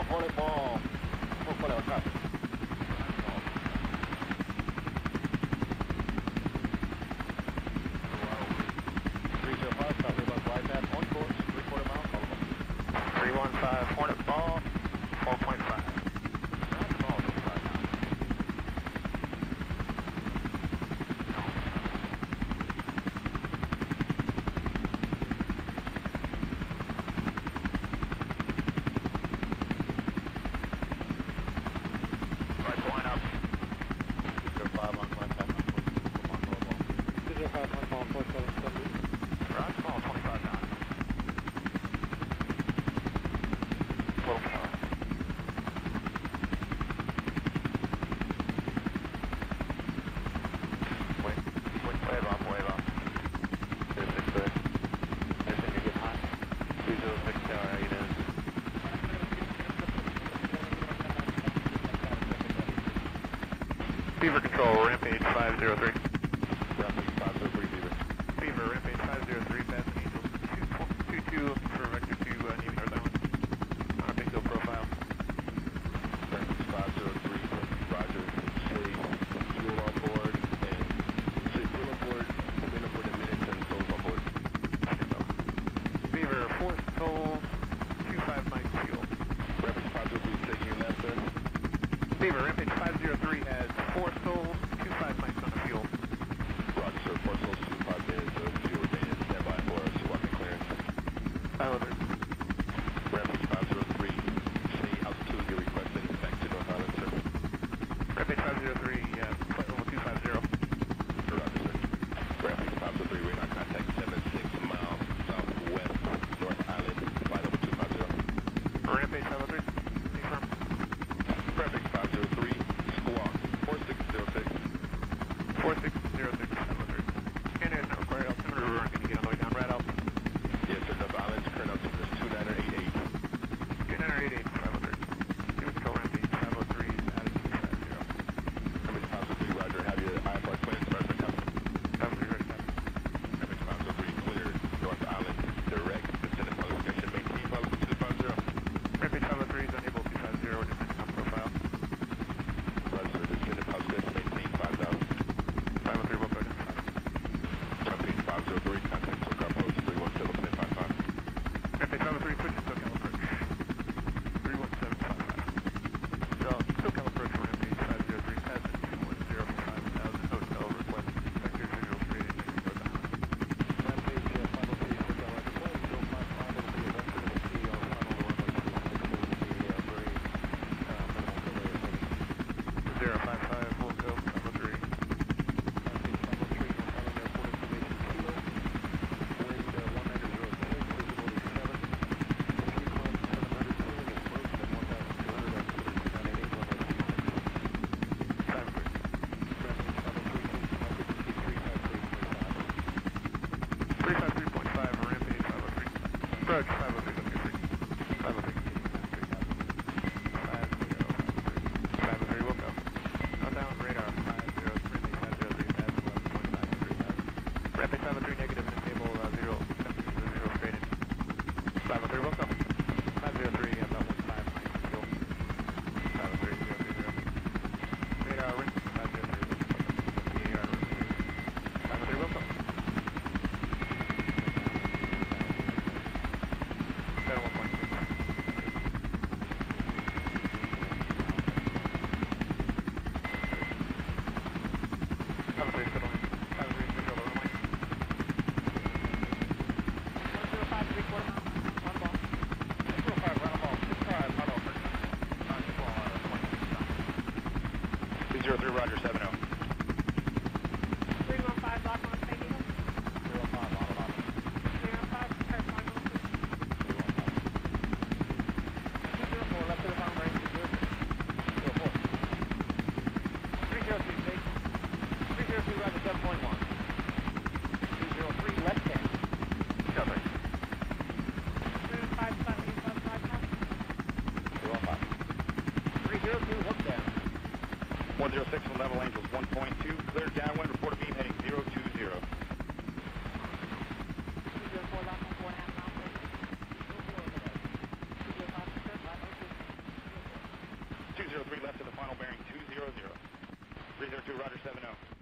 Hornet ball. 4.0 copy. 305, copy about glide path on course, 3/4 mile, follow up. 315, Hornet ball, 4.5. Beaver Control, Rampage 503. Rampage 503, Beaver. Beaver, Rampage 503, passing Angel 22 for Vector 2, Navy North Island. On a big hill profile. Rampage 503, roger. Say fuel on board, and say fuel on board, wind on board in minutes, and souls on board. Beaver, 4 souls, 25 mics fuel. Rampage 503, taking your left turn. Beaver, Rampage 503 has 4 souls, 25 mics on the fuel. Roger, sir. 4 souls, 25 minutes of fuel remaining. Stand by for us. Walking clearance. 503. Rampage 503, say altitude you're requesting back to North Island, sir. Rampage 503, flight level 250. Roger, sir. Rampage 503, radar contact 76 miles southwest, North Island, flight level 250. Rampage 503, confirm. Rampage 503, squawk 4606. 4606, 503. Scanner is not required. Altimeter, we're going to get on the way down. Red out. Yes, sir. North Island's current altitude is 2988. 2988, 503. Beaver Control, Rampage 503 is attitude 50. Rampage 503, roger. Have your IFR clearance, American Captain. 503, ready, copy. Rampage 503, cleared. North Island, direct. Descendant qualification, maintain level 250. Rampage 503 is unable 250, we're descending on profile. Roger, sir. Descendant qualification, maintain 5000. 503, we'll go down. Rampage 503, contact SoCal Post 317.55. Rampage 503, switch to SoCal approach. 31755. So, SoCal approach for Rampage 503, passing 210 for 5000, hotel request, vector visual created, Navy North Island. Rampage 503, SoCal right deploy, 055, it'll be a vector to the sea on final runway 26, will be a very minimal delay of heading. 055, we'll go 503. Rampage 503, North Island Airport information kilo, wind 1906, visibility 7, entry climb 700, ceiling is close at 1200, altimeter 2988, runway 26. 503. Rampage 503, change market to speed 353.5. 353.5, Rampage 503. Approach 503, don't get free. 503, continue down 3000. 503, we'll go. Outbound radar 50, Rampage 503, pass 11.5 3000. Rampage 503, negative and table 0, temperature 0 straight in. 503, we'll go. 503, about 15 mics fuel. 503, 030. Radar ring 503, we'll go. VAR ring 503, we'll go. 71.6. 503, still in. 503, control the runway. 105, 3/4 mile, on ball. 205, round ball, 65, auto for 203, roger, 70. 315, lock on St. Eagle. 305, auto, auto. 315, prepare flying on 204, left to the bomb range, 204. 303, take. 303, roger, 7.1. 203, left 10. Cover. 305, 585, 205. 302, hook down. 106 on level angels, 1.2, clear downwind, report a beam heading 020. 204, lock on 4.5 miles. 205, prepare flying on 2. 302, Roger 7-0.